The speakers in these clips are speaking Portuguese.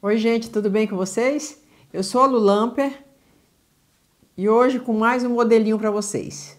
Oi gente, tudo bem com vocês? Eu sou a Lu Lamper e hoje com mais um modelinho para vocês.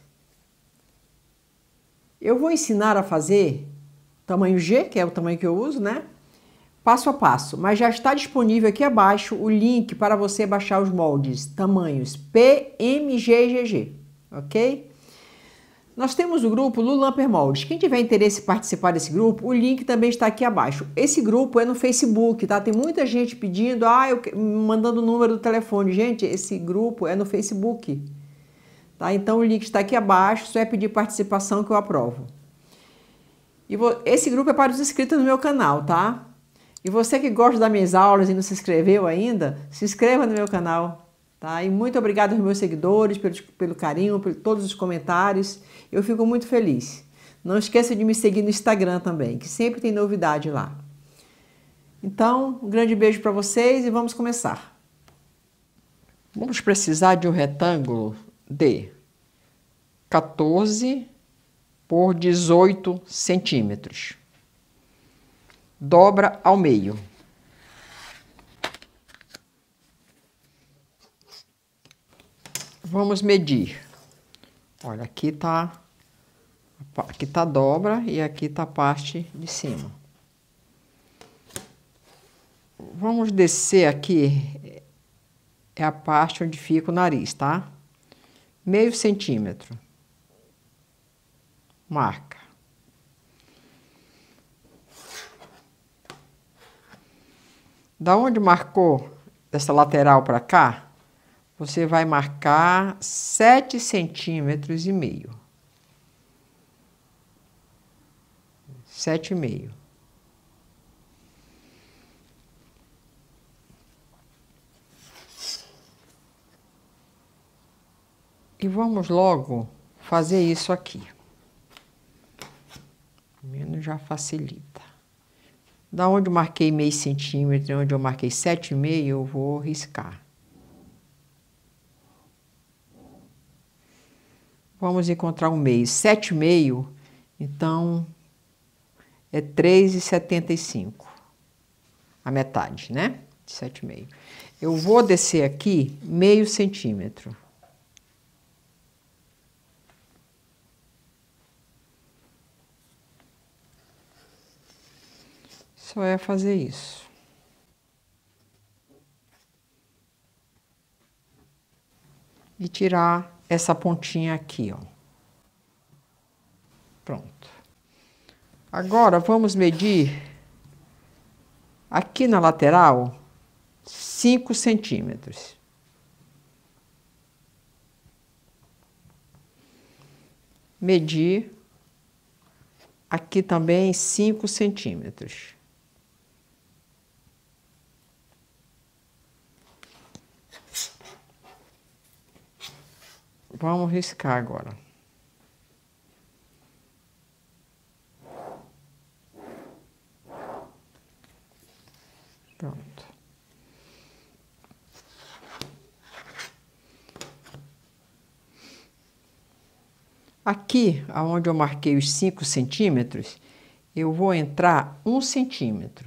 Eu vou ensinar a fazer tamanho G, que é o tamanho que eu uso, né? Passo a passo, mas já está disponível aqui abaixo o link para você baixar os moldes tamanhos P, M, G e GG, ok? Nós temos o grupo Lu Lamper Moldes. Quem tiver interesse em participar desse grupo, o link também está aqui abaixo. Esse grupo é no Facebook, tá? Tem muita gente pedindo, mandando o número do telefone. Gente, esse grupo é no Facebook, tá? Então o link está aqui abaixo, só é pedir participação que eu aprovo. Esse grupo é para os inscritos no meu canal, tá? E você que gosta das minhas aulas e não se inscreveu ainda, se inscreva no meu canal, tá? E muito obrigado aos meus seguidores pelo carinho, por todos os comentários. Eu fico muito feliz. Não esqueça de me seguir no Instagram também, que sempre tem novidade lá. Então, um grande beijo para vocês e vamos começar. Vamos precisar de um retângulo de 14 por 18 centímetros. Dobra ao meio. Vamos medir. Olha, aqui tá a dobra e aqui tá a parte de cima. Vamos descer aqui, é a parte onde fica o nariz, tá? Meio centímetro. Marca. Da onde marcou dessa lateral para cá, você vai marcar 7,5 centímetros. 7,5. E vamos logo fazer isso aqui. Menos já facilita. Da onde eu marquei meio centímetro, onde eu marquei 7,5, eu vou riscar. Vamos encontrar o meio. 7,5, então é 3,75. A metade, né? 7,5. Eu vou descer aqui meio centímetro. Só é fazer isso. E tirar essa pontinha aqui, ó. Pronto. Agora vamos medir aqui na lateral 5 centímetros. Medir aqui também 5 centímetros. Vamos riscar agora. Pronto. Aqui, aonde eu marquei os 5 centímetros, eu vou entrar 1 centímetro.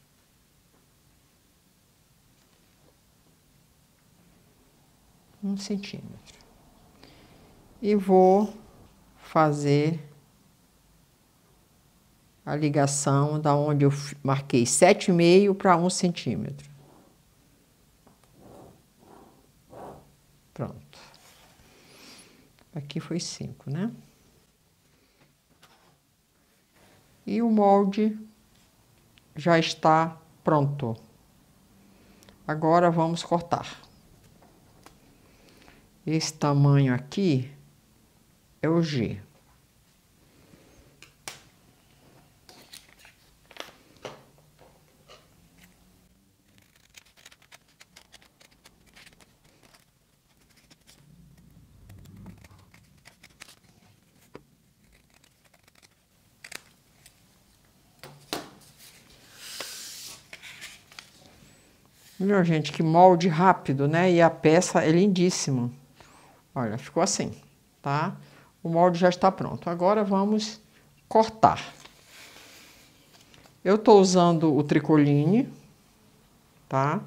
Um centímetro. E vou fazer a ligação da onde eu marquei 7,5 para 1 centímetro. Pronto. Aqui foi 5, né? E o molde já está pronto. Agora vamos cortar. Esse tamanho aqui é o G. Viu, gente, que molde rápido, né? E a peça é lindíssima. Olha, ficou assim, tá? O molde já está pronto. Agora vamos cortar. Eu tô usando o tricoline. tá?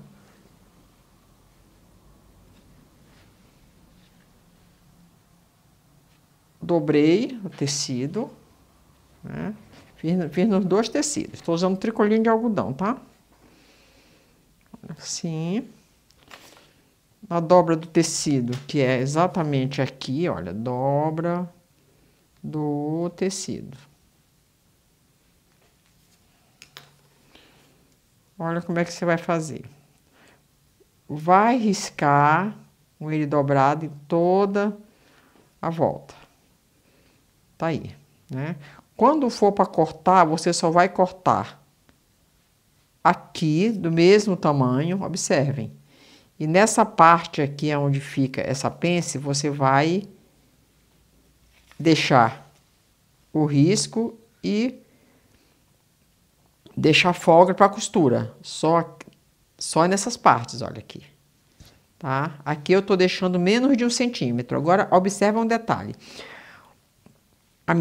Dobrei o tecido, né? Fiz nos dois tecidos. Estou usando tricolinho de algodão, tá? Assim. A dobra do tecido, que é exatamente aqui, olha, dobra do tecido. Olha como é que você vai fazer. Vai riscar com ele dobrado em toda a volta. Tá aí, né? Quando for para cortar, você só vai cortar aqui do mesmo tamanho, observem. E nessa parte aqui onde fica essa pence, você vai deixar o risco e deixar folga para costura. Só nessas partes, olha aqui. Tá? Aqui eu tô deixando menos de 1 centímetro. Agora, observa um detalhe. A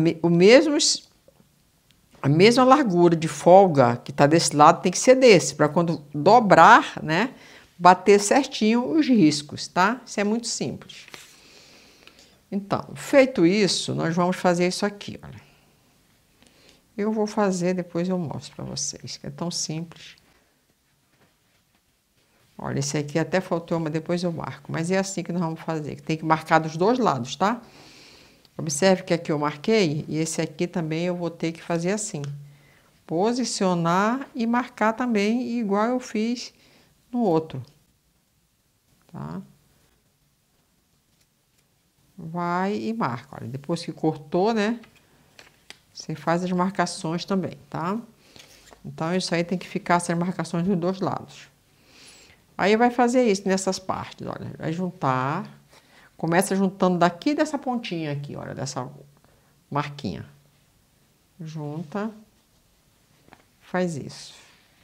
mesma largura de folga que tá desse lado tem que ser desse, para quando dobrar, né, bater certinho os riscos, tá? Isso é muito simples. Então, feito isso, nós vamos fazer isso aqui, olha. Eu vou fazer, depois eu mostro para vocês, que é tão simples. Olha, esse aqui até faltou, mas depois eu marco. Mas é assim que nós vamos fazer, que tem que marcar dos dois lados, tá? Observe que aqui eu marquei, e esse aqui também eu vou ter que fazer assim. Posicionar e marcar também, igual eu fiz no outro. Tá? Vai e marca. Olha, depois que cortou, né? Você faz as marcações também, tá? Então, isso aí tem que ficar essas marcações dos dois lados. Aí vai fazer isso nessas partes, olha. Vai juntar. Começa juntando daqui dessa pontinha aqui, olha, dessa marquinha. Junta. Faz isso.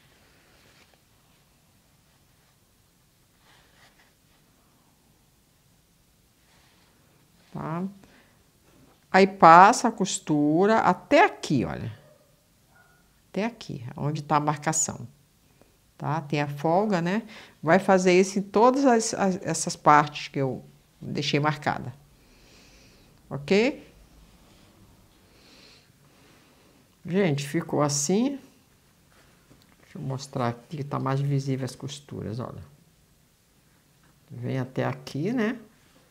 Tá? Aí passa a costura até aqui, olha. Até aqui, onde tá a marcação. Tá? Tem a folga, né? Vai fazer isso em todas essas partes que eu deixei marcada. Ok? Gente, ficou assim. Deixa eu mostrar aqui que tá mais visível as costuras, olha. Vem até aqui, né?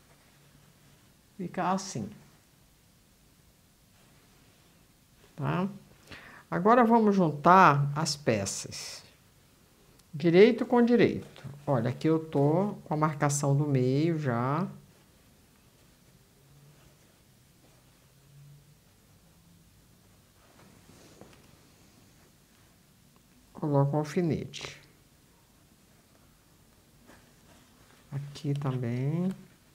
Fica assim. Tá? Agora vamos juntar as peças. Direito com direito. Olha, aqui eu tô com a marcação do meio já. Coloco um alfinete. Aqui também.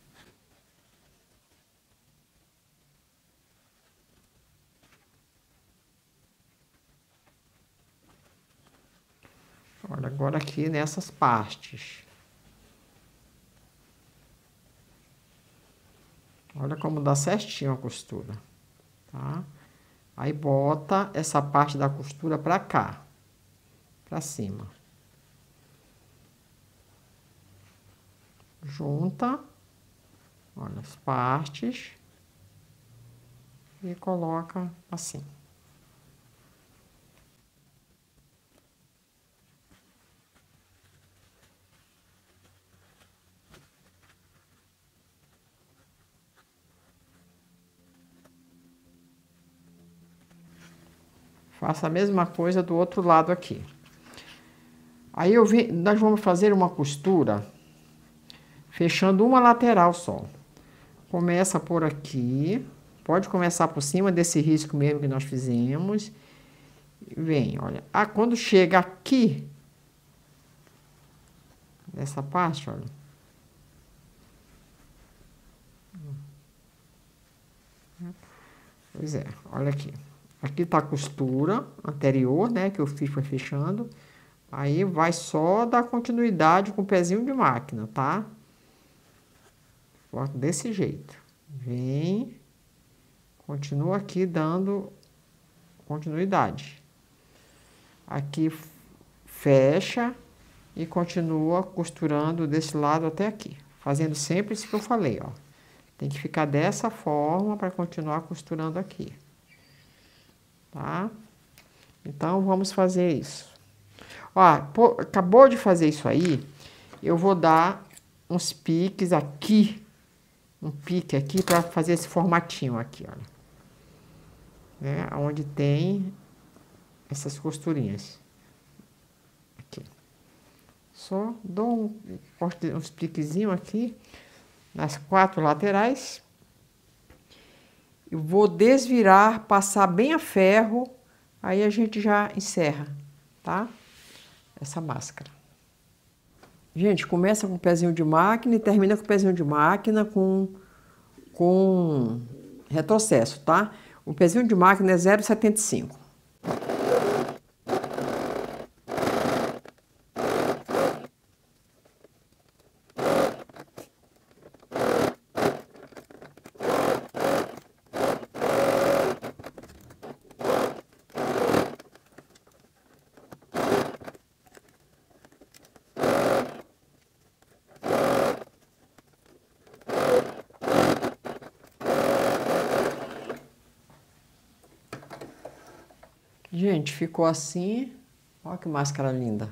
Olha, agora aqui nessas partes. Olha como dá certinho a costura, tá? Aí bota essa parte da costura pra cá, pra cima. Junta, olha, as partes e coloca assim. Faça a mesma coisa do outro lado aqui. Aí nós vamos fazer uma costura fechando uma lateral só. Começa por aqui, pode começar por cima desse risco mesmo que nós fizemos. Vem, olha. Ah, quando chega aqui, nessa parte, olha. Pois é, olha aqui. Aqui tá a costura anterior, né, que eu fiz foi fechando. Aí vai só dar continuidade com o pezinho de máquina, tá? Coloca desse jeito. Vem, continua aqui dando continuidade. Aqui fecha e continua costurando desse lado até aqui, fazendo sempre isso que eu falei, ó. Tem que ficar dessa forma para continuar costurando aqui, tá? Então, vamos fazer isso. Ó, acabou de fazer isso aí, eu vou dar uns piques aqui, um pique aqui para fazer esse formatinho aqui, olha. Né? Onde tem essas costurinhas. Aqui. Só dou uns piquezinhos aqui nas 4 laterais. Eu vou desvirar, passar bem a ferro, aí a gente já encerra, tá? Essa máscara. Gente, começa com o pezinho de máquina e termina com o pezinho de máquina com retrocesso, tá? O pezinho de máquina é 0,75. Gente, ficou assim. Olha que máscara linda.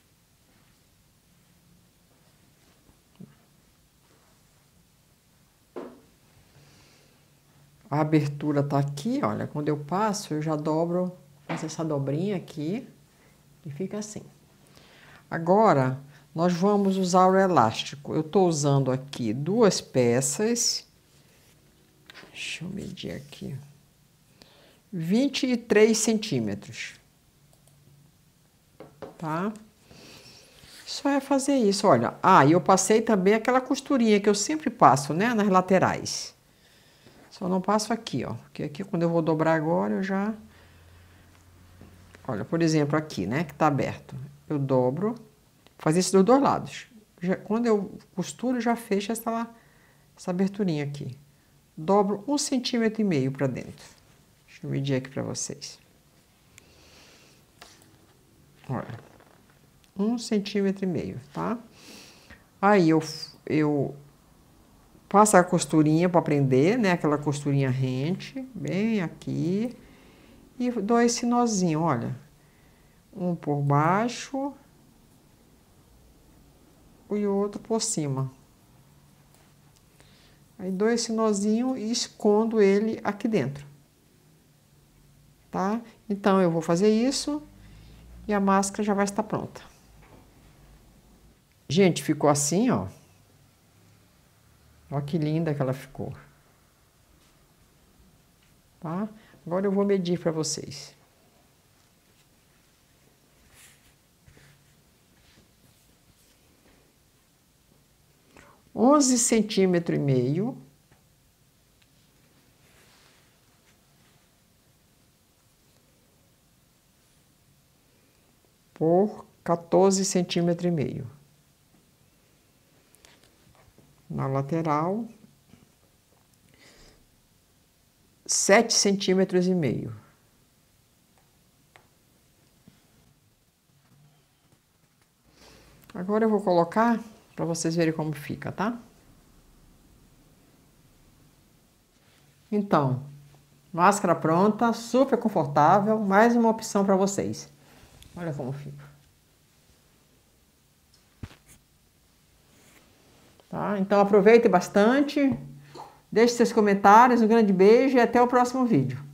A abertura tá aqui, olha. Quando eu passo, eu já dobro, faço essa dobrinha aqui e fica assim. Agora, nós vamos usar o elástico. Eu tô usando aqui 2 peças. Deixa eu medir aqui. 23 centímetros. Tá? Só é fazer isso, olha. Ah, e eu passei também aquela costurinha que eu sempre passo, né? Nas laterais. Só não passo aqui, ó. Porque aqui, quando eu vou dobrar agora, eu já... Olha, por exemplo, aqui, né? Que tá aberto. Eu dobro. Fazer isso dos 2 lados. Quando eu costuro, já fecho essa aberturinha aqui. Dobro 1,5 centímetro para dentro. Deixa eu medir aqui para vocês. Olha. 1,5 centímetro, tá? Aí eu passo a costurinha para prender, né? Aquela costurinha rente, bem aqui. E dou esse nozinho, olha. Um por baixo e o outro por cima. Aí dou esse nozinho e escondo ele aqui dentro. Tá? Então, eu vou fazer isso e a máscara já vai estar pronta. Gente, ficou assim, ó. Olha que linda que ela ficou. Tá? Agora eu vou medir para vocês. (11,5 centímetros por 14,5 centímetros. Na lateral, 7,5 centímetros. Agora eu vou colocar para vocês verem como fica, tá? Então, máscara pronta, super confortável, mais uma opção para vocês. Olha como fica. Tá? Então aproveite bastante, deixe seus comentários, um grande beijo e até o próximo vídeo.